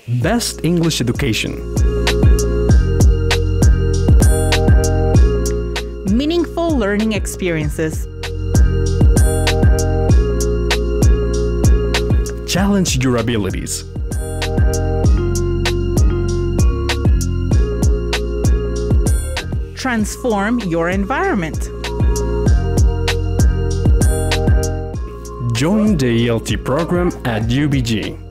Best English education. Meaningful learning experiences. Challenge your abilities. Transform your environment. Join the ELT program at UBG.